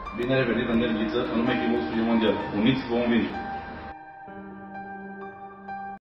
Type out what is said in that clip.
Bine ai revenit în Nerghiță, în nume echipului mondial. Uniți vom veni!